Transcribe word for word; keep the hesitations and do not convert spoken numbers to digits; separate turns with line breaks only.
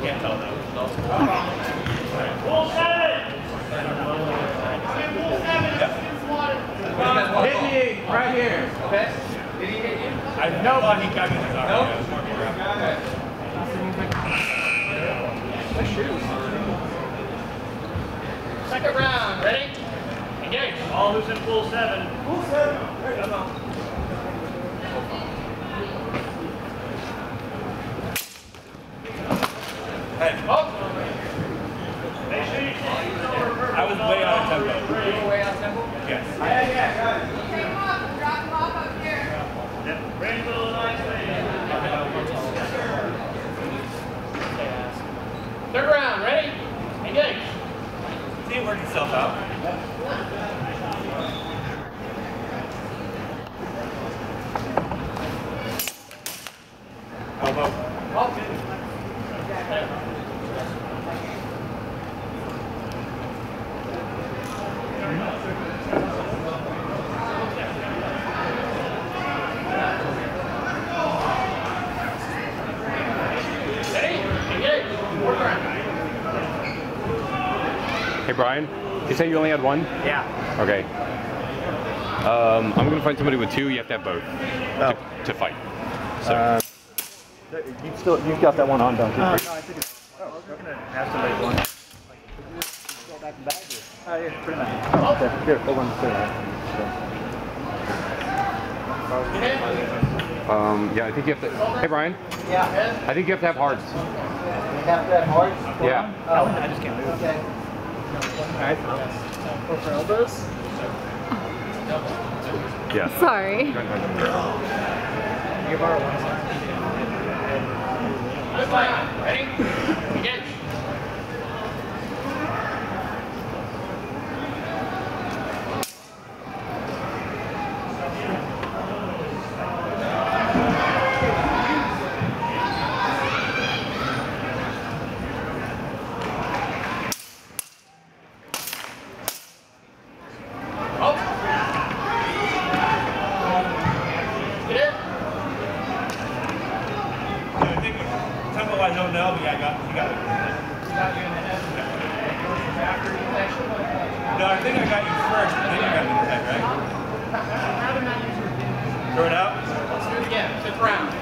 can't tell though.
Full seven!
Hit me right here.
Okay. Did he hit you?
I know,
Oh, he got me in his arm.
Nope.
Okay.
Second round, ready? Engage. All who's in full seven. Full seven. Come on.
Hey.
Oh. Make sure you
I was way out of tempo.
You were way out of tempo?
Yes.
Yeah, yeah, got it. Take him off and drop him off up here. Yep. Bring the little nice lady. Third round, ready? Engage.
See it work itself out. Elbow.
Oh.
Hey Brian, you say you only had one?
Yeah.
Okay. Um, I'm gonna find somebody with two. You have to have both
Oh.
to, to fight. So.
Uh, you still, you've got that one on, don't you?
Uh, no, I think it's. Oh, I was gonna have somebody one.
Go back and back here. Oh, yeah, pretty nice. Oh, okay. Here, hold on.
Um, yeah, I think you have to. Hey Brian.
Yeah.
I think you have to have hearts.
You have to have hearts?
Yeah.
Oh, I just can't move. Okay.
Alright. Go for elbows.
Yeah.
Sorry.
You borrow one.
Good fight. Ready? Engage. Oh. Get it?
I think tempo wise, no, no, but yeah, I got, you got it.
Got you in the head. After you connection.
No, I think I got you first, and then you got me in the head, right?
I'd rather not use your
Throw it out.
Let's do it again. Fifth round.